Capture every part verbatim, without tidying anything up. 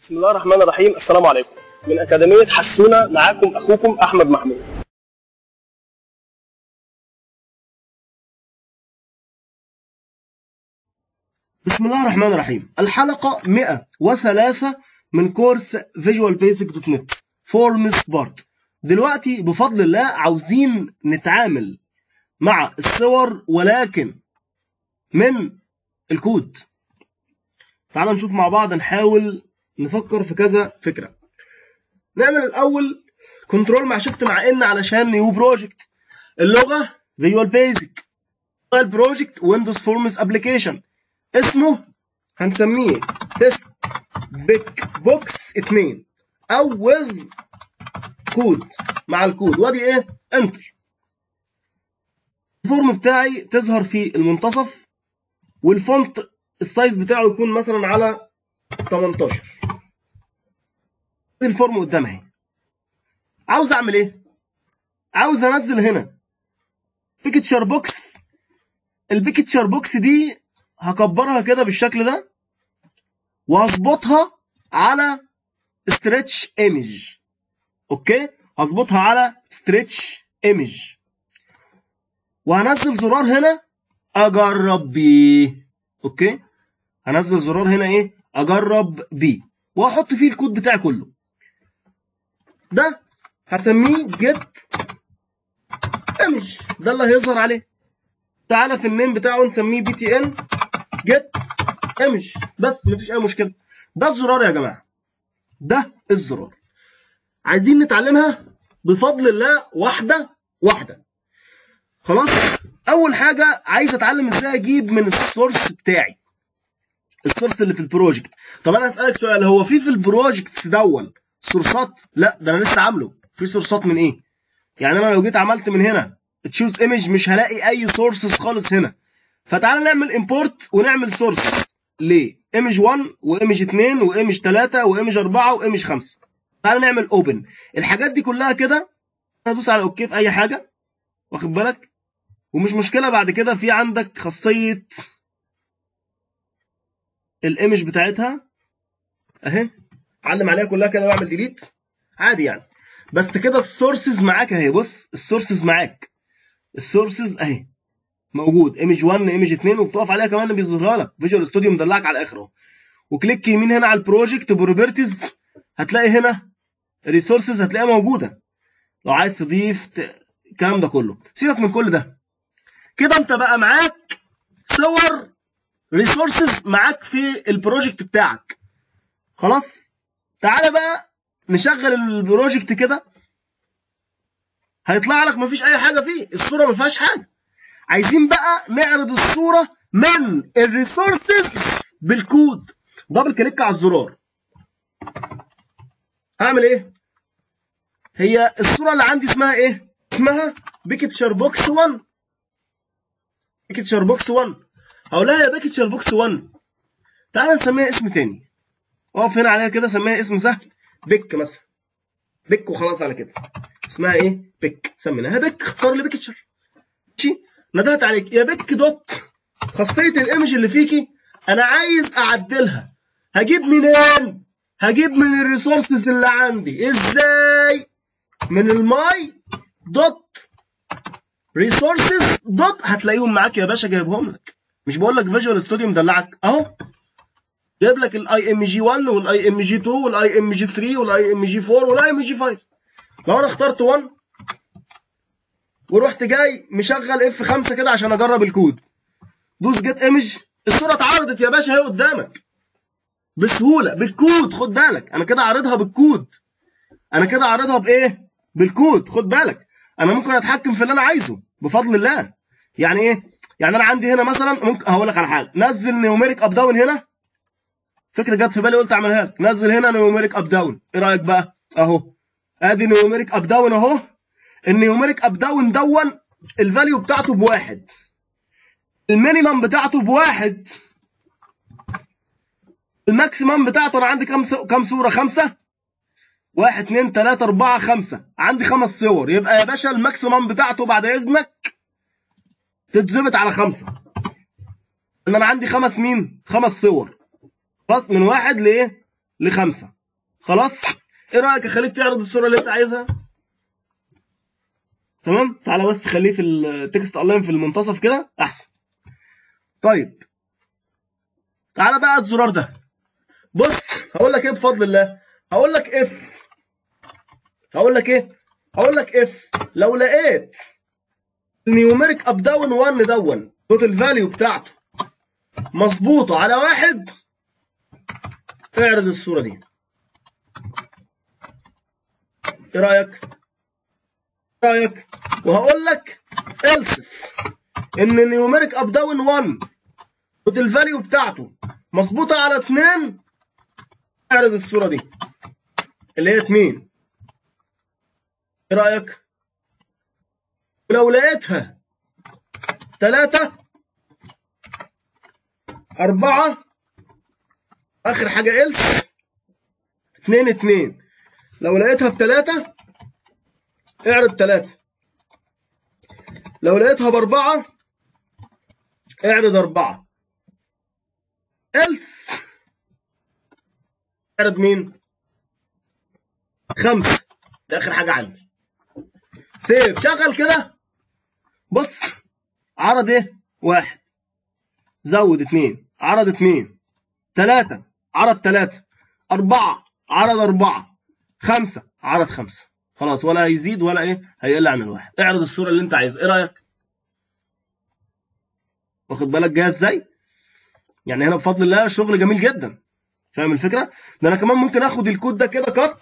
بسم الله الرحمن الرحيم. السلام عليكم. من أكاديمية حسونة معاكم أخوكم أحمد محمود. بسم الله الرحمن الرحيم. الحلقة مئة وثلاثة من كورس فيجوال بيزك دوت نت فورمز بارت. دلوقتي بفضل الله عاوزين نتعامل مع الصور ولكن من الكود. تعالوا نشوف مع بعض، نحاول نفكر في كذا فكرة. نعمل الأول كنترول مع شيفت مع ان علشان نيو بروجكت. اللغة فيجوال بيزك، البروجكت ويندوز فورمز ابلكيشن، اسمه هنسميه تيست بيك بوكس اتنين او ويز كود مع الكود، وادي ايه انتر. الفورم بتاعي تظهر في المنتصف، والفونت السايز بتاعه يكون مثلا على تمنتاشر. الفورم قدامي اهي. عاوز اعمل ايه؟ عاوز انزل هنا بيكتشر بوكس. البيكتشر بوكس دي هكبرها كده بالشكل ده وهظبطها على ستريتش ايمج. اوكي، هظبطها على ستريتش ايمج وهنزل زرار هنا اجرب بيه. اوكي، هنزل زرار هنا ايه اجرب بيه، وهحط فيه الكود بتاعي كله. ده هسميه جيت ايمج، ده اللي هيظهر عليه. تعالى في النيم بتاعه نسميه بي تي ان جيت ايمج، بس مفيش اي مشكله. ده الزرار يا جماعه، ده الزرار. عايزين نتعلمها بفضل الله واحده واحده. خلاص، اول حاجه عايز اتعلم ازاي اجيب من السورس بتاعي، السورس اللي في البروجكت. طب انا هسالك سؤال، هو في في البروجكتس دون سورسات؟ لا، ده انا لسه عامله. في سورسات من ايه؟ يعني انا لو جيت عملت من هنا تشوز ايمج مش هلاقي اي سورسز خالص هنا. فتعالى نعمل امبورت ونعمل سورس لايمج واحد وايمج اتنين وايمج تلاتة وايمج اربعة وايمج خمسة. تعالى نعمل اوبن الحاجات دي كلها كده. هدوس على اوكي في اي حاجه، واخد بالك؟ ومش مشكله. بعد كده في عندك خاصيه الايمج بتاعتها اهي، علم عليها كلها كده واعمل ديليت عادي يعني. بس كده السورسز معاك اهي. بص السورسز معاك، السورسز اهي موجود، ايمج واحد ايمج اتنين، وبتقف عليها كمان بيظهرها لك. فيجوال ستوديو مدلعك على الاخر اهو. وكليك يمين هنا على البروجكت بروبرتيز، هتلاقي هنا ريسورسز هتلاقيها موجوده. لو عايز تضيف الكلام ده كله، سيبك من كل ده. كده انت بقى معاك صور ريسورسز معاك في البروجكت بتاعك. خلاص، تعالى بقى نشغل البروجكت كده. هيطلع لك مفيش اي حاجه فيه، الصوره ما فيهاش حاجه. عايزين بقى نعرض الصوره من الريسورسز بالكود. دبل كليك على الزرار. هعمل ايه؟ هي الصوره اللي عندي اسمها ايه؟ اسمها بيكتشر بوكس واحد. بيكتشر بوكس واحد. هقول لها يا بيكتشر بوكس واحد تعالى نسميها اسم تاني. اقف هنا عليها كده، سميها اسم سهل، بيك مثلا. بيك وخلاص على كده. اسمها ايه؟ بيك. سميناها بيك، اختصار لبيكتشر. ماشي؟ ندهت عليك يا بيك دوت خاصيه الايمج اللي فيكي انا عايز اعدلها. هجيب منين؟ هجيب من الريسورسز اللي عندي. ازاي؟ من الماي دوت ريسورسز دوت، هتلاقيهم معاك يا باشا، جايبهم لك. مش بقول لك فيجوال ستوديو مدلعك اهو، جايب لك الاي ام جي واحد والاي ام جي اتنين والاي ام جي تلاتة والاي ام جي اربعة والاي ام جي خمسة. لو انا اخترت واحد ورحت جاي مشغل اف خمسة كده عشان اجرب الكود، دوس جيت ايمج، الصوره اتعرضت يا باشا اهي قدامك بسهوله بالكود. خد بالك، انا كده عارضها بالكود. انا كده عارضها بايه؟ بالكود. خد بالك، انا ممكن اتحكم في اللي انا عايزه بفضل الله. يعني ايه؟ يعني انا عندي هنا مثلا ممكن هقول لك على حاجه، نزل نيوميريك اب داون هنا. فكره جت في بالي قلت اعملها لك. نزل هنا نيوميريك اب داون، ايه رايك بقى؟ اهو ادي نيوميريك اب داون اهو. النيوميريك اب داون دون الفاليو بتاعته بواحد، المينيمم بتاعته بواحد، الماكسيمم بتاعته انا عندي كام كام صوره؟ خمسه. واحد اتنين تلاته اربعه خمسه، عندي خمس صور. يبقى يا باشا الماكسيمم بتاعته بعد اذنك تتظبط على خمسه. ان انا عندي خمس مين؟ خمس صور. خلاص، من واحد لايه؟ لخمسه. خلاص. ايه رايك اخليك تعرض الصوره اللي انت عايزها؟ تمام. تعالى بس خليه في التكست الاين في المنتصف كده احسن. طيب تعالى بقى الزرار ده. بص هقول لك ايه بفضل الله، هقول لك اف هقول لك ايه هقول لك اف لو لقيت النيوميريك اب داون واحد دون توتال فاليو بتاعته مظبوطه على واحد، اعرض الصوره دي. ايه رايك؟ ايه رايك؟ وهقول لك السف ان النيوميريك اب داون واحد توتال فاليو بتاعته مظبوطه على اتنين، اعرض الصوره دي اللي هي اتنين. ايه رايك؟ ولو لقيتها تلاتة أربعة آخر حاجة إلس اتنين اتنين. لو لقيتها بتلاتة اعرض تلاتة. لو لقيتها بأربعة اعرض أربعة. إلس اعرض مين؟ خمسة. دي آخر حاجة عندي. سيف. شغل كده. بص عرض ايه؟ واحد زود اتنين عرض اتنين، تلاتة عرض تلاتة، أربعة عرض أربعة، خمسة عرض خمسة. خلاص ولا هيزيد ولا ايه هيقل عن الواحد. اعرض الصورة اللي انت عايزها. ايه رأيك؟ واخد بالك جايه ازاي؟ يعني هنا بفضل الله شغل جميل جدا. فاهم الفكرة؟ ده انا كمان ممكن اخد الكود ده كده كات،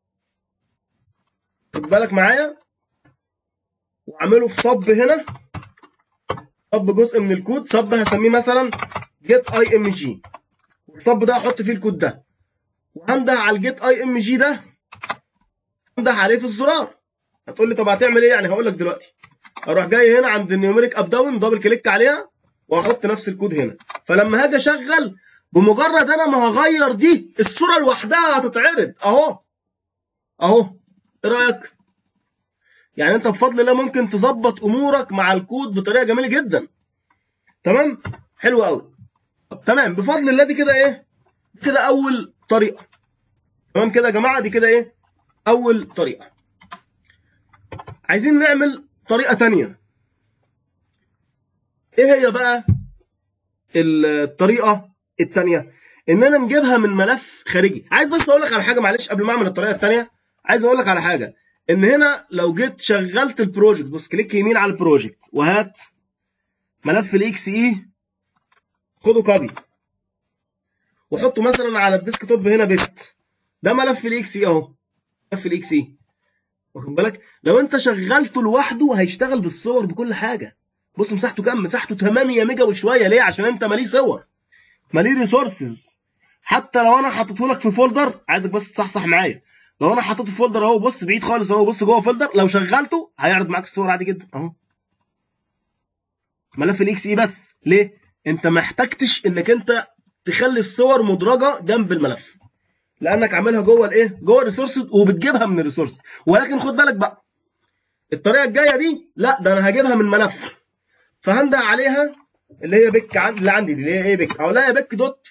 خد بالك معايا، واعمله في صب هنا، صب جزء من الكود، صب هسميه مثلا جيت اي ام جي، والصب ده احط فيه الكود ده، وهنده على الجيت اي ام جي ده، هنده عليه في الزرار. هتقول لي طب هتعمل ايه يعني؟ هقول لك دلوقتي. اروح جاي هنا عند النيوميريك اب داون، دبل كليك عليها واحط نفس الكود هنا. فلما هاجي اشغل بمجرد انا ما هغير دي الصوره لوحدها هتتعرض اهو اهو. ايه رايك؟ يعني انت بفضل الله ممكن تظبط امورك مع الكود بطريقه جميله جدا. تمام؟ حلو قوي. طب تمام بفضل الله. دي كده ايه؟ كده اول طريقه. تمام كده يا جماعه؟ دي كده ايه؟ اول طريقه. عايزين نعمل طريقه ثانيه. ايه هي بقى الطريقه الثانيه؟ اننا نجيبها من ملف خارجي. عايز بس اقول لك على حاجه معلش قبل ما اعمل الطريقه الثانيه. عايز اقول لك على حاجه، ان هنا لو جيت شغلت البروجكت، بص كليك يمين على البروجكت وهات ملف الاكس اي، خده كوبي وحطه مثلا على الديسك توب هنا بيست. ده ملف الاكس اي اهو، ملف الاكس اي. واخد بالك؟ لو انت شغلته لوحده هيشتغل بالصور بكل حاجه. بص مساحته كام؟ مساحته تمانية ميجا وشويه. ليه؟ عشان انت ماليه صور، ماليه ريسورسز. حتى لو انا حطيته لك في فولدر، عايزك بس تصحصح معايا، لو انا حطيته في فولدر اهو، بص بعيد خالص اهو، بص جوه فولدر، لو شغلته هيعرض معاك الصور عادي جدا اهو. ملف الاكس اي بس. ليه؟ انت ما احتجتش انك انت تخلي الصور مدرجه جنب الملف، لانك عاملها جوه الايه؟ جوه الريسورس، وبتجيبها من الريسورس. ولكن خد بالك بقى، الطريقه الجايه دي لا، ده انا هجيبها من ملف. فهنده عليها اللي هي بيك عند اللي عندي دي، اللي هي ايه؟ بيك. او لا، يا بيك دوت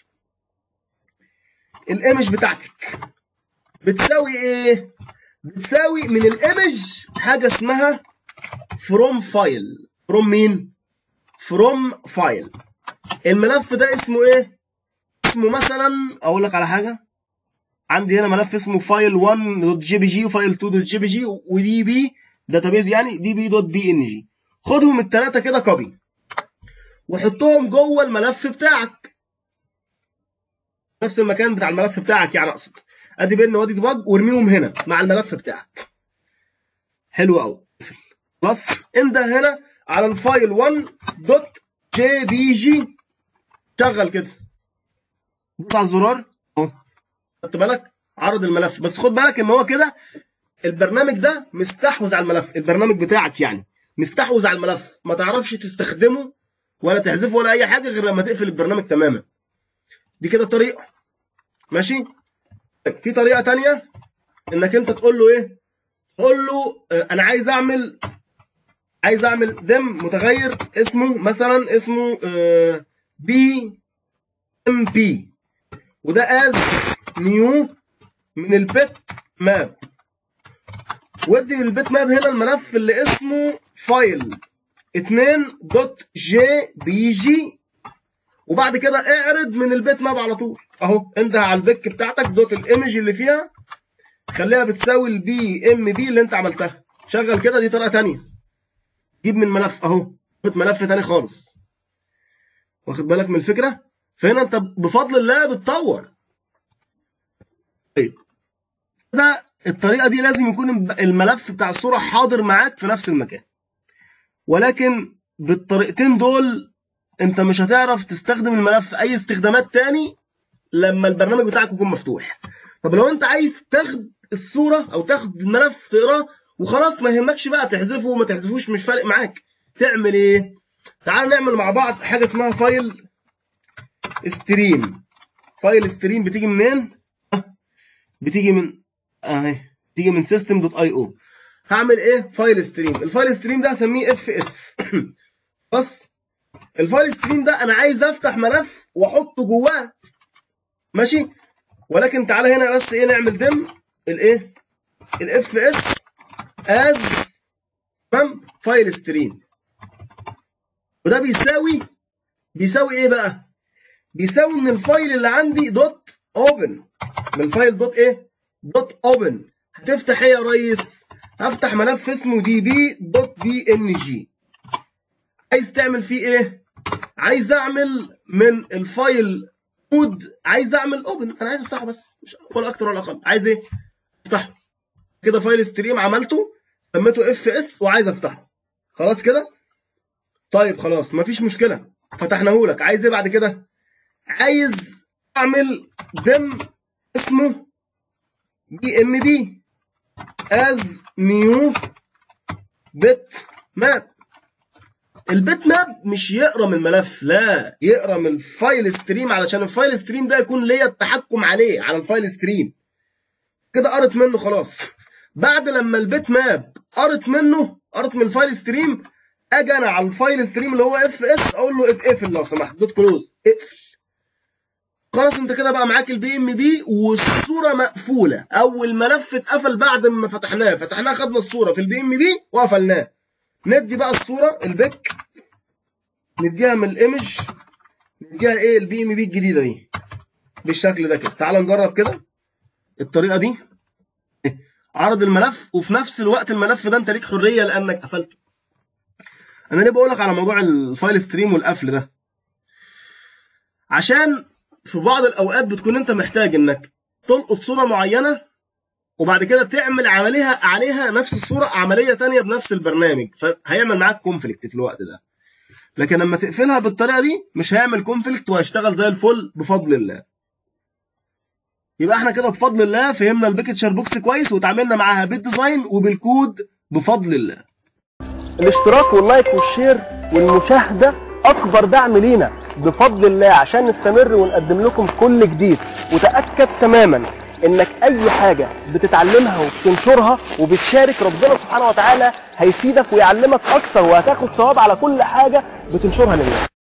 الايمج بتاعتك بتساوي ايه؟ بتساوي من الايمج حاجه اسمها فروم فايل. فروم مين؟ فروم فايل. الملف ده اسمه ايه؟ اسمه مثلا، اقول لك على حاجه، عندي هنا ملف اسمه فايل واحد دوت جي بي جي وفايل اتنين دوت جي بي جي ودي بي داتابيز، يعني دي بي دوت بي ان جي. خدهم الثلاثه كده كوبي وحطهم جوه الملف بتاعك، نفس المكان بتاع الملف بتاعك يعني، اقصد ادي بين وادي ديباج، وارميهم هنا مع الملف بتاعك. حلو قوي. خلاص. انده هنا على الفايل واحد دوت جي بي جي، شغل كده، بص على الزرار اهو، خدت بالك؟ عرض الملف. بس خد بالك ان هو كده البرنامج ده مستحوذ على الملف، البرنامج بتاعك يعني مستحوذ على الملف، ما تعرفش تستخدمه ولا تحذفه ولا اي حاجه غير لما تقفل البرنامج تماما. دي كده طريقه. ماشي؟ في طريقه ثانيه، انك انت تقول له ايه؟ تقول له اه انا عايز اعمل عايز اعمل دم متغير اسمه مثلا اسمه اه بي ام بي، وده از نيو من البيت ماب، وادي من البيت ماب هنا الملف اللي اسمه فايل اتنين دوت جي بي جي، وبعد كده اعرض من البيت ماب على طول اهو. انده على البيك بتاعتك دوت الايمج اللي فيها، خليها بتساوي البي ام بي اللي انت عملتها. شغل كده، دي طريقه ثانيه. جيب من ملف اهو، ملف ثاني خالص. واخد بالك من الفكره؟ فهنا انت بفضل الله بتطور. طيب ده الطريقه دي لازم يكون الملف بتاع الصوره حاضر معاك في نفس المكان، ولكن بالطريقتين دول انت مش هتعرف تستخدم الملف في اي استخدامات تاني لما البرنامج بتاعك يكون مفتوح. طب لو انت عايز تاخد الصوره او تاخد الملف تقراه وخلاص، ما يهمكش بقى تحذفه وما تحذفوش، مش فارق معاك، تعمل ايه؟ تعال نعمل مع بعض حاجه اسمها فايل ستريم. فايل ستريم بتيجي منين؟ بتيجي من اهي، بتيجي من سيستم دوت اي او. هعمل ايه؟ فايل ستريم. الفايل ستريم ده هسميه اف اس. بس الفايل ستريم ده انا عايز افتح ملف واحطه جواه، ماشي؟ ولكن تعالى هنا بس ايه، نعمل دم الايه؟ الاف اس از تمام فايل ستريم. وده بيساوي بيساوي ايه بقى؟ بيساوي ان الفايل اللي عندي دوت اوبن، من الفايل دوت ايه؟ دوت اوبن. هتفتح ايه يا ريس؟ هفتح ملف اسمه دي بي دوت بي ان جي. عايز تعمل فيه ايه؟ عايز اعمل من الفايل كود، عايز اعمل اوبن، انا عايز افتحه بس، مش ولا اكتر ولا اقل. عايز ايه؟ افتحه كده. فايل ستريم عملته، سميته اف اس وعايز افتحه. خلاص كده؟ طيب خلاص مفيش مشكله، فتحناه لك. عايز ايه بعد كده؟ عايز اعمل دم اسمه بي ام بي از نيو بيت ماب. البيت ماب مش يقرا من الملف، لا، يقرا من الفايل ستريم، علشان الفايل ستريم ده يكون ليا التحكم عليه، على الفايل ستريم. كده قرت منه خلاص. بعد لما البيت ماب قرت منه، قرت من الفايل ستريم، اجي انا على الفايل ستريم اللي هو اف اس اقول له اتقفل لو سمحت، دوت كلوز، اقفل. خلاص انت كده بقى معاك البي ام بي والصوره مقفوله، او الملف اتقفل بعد ما فتحناه. فتحناه خدنا الصوره في البي ام بي وقفلناه. ندي بقى الصوره البيك، نديها من الايمج، نديها ايه؟ البي ام بي الجديده دي بالشكل ده كده. تعال نجرب كده الطريقه دي. عرض الملف، وفي نفس الوقت الملف ده انت ليك حريه لانك قفلته. انا ليه بقول لك على موضوع الفايل ستريم والقفل ده؟ عشان في بعض الاوقات بتكون انت محتاج انك تلقط صوره معينه وبعد كده تعمل عليها عليها نفس الصوره عمليه ثانيه بنفس البرنامج، فهيعمل معاك كونفليكت في الوقت ده. لكن لما تقفلها بالطريقه دي مش هيعمل كونفليكت وهيشتغل زي الفل بفضل الله. يبقى احنا كده بفضل الله فهمنا البيكتشر بوكس كويس وتعاملنا معاها بالديزاين وبالكود بفضل الله. الاشتراك واللايك والشير والمشاهده اكبر دعم لينا بفضل الله عشان نستمر ونقدم لكم كل جديد. وتاكد تماما انك اي حاجه بتتعلمها وبتنشرها وبتشارك، ربنا سبحانه وتعالى هيفيدك ويعلمك اكثر، وهتاخد ثواب على كل حاجه بتنشرها للناس.